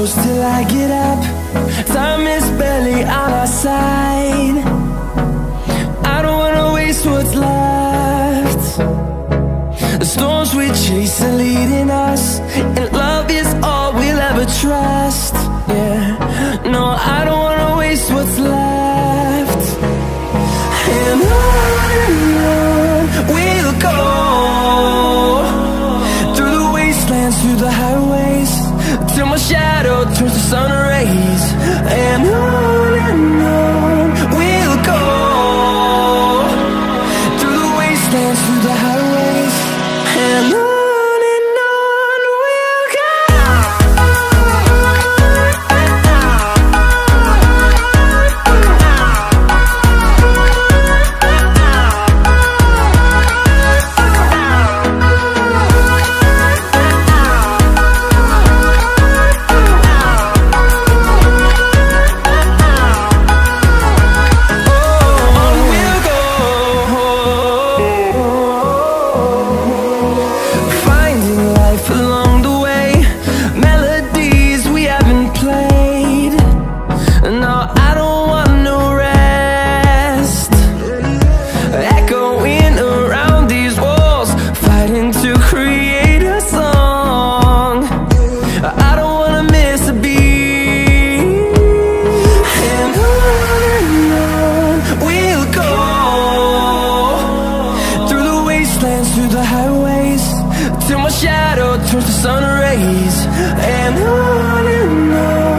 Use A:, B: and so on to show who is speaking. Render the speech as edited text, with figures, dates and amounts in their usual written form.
A: close till I get up. Time is barely on our side. I don't wanna waste what's left. The storms we chase are leading us, and love is all we'll ever trust. Yeah, no, I don't wanna waste what's left. And on we'll go, through the wastelands, through the highways, till my shadow turns to sun rays. And on we'll go, through the wastelands, through the highways, and on we'll go. Through the highways, till my shadow turns to sun rays. And on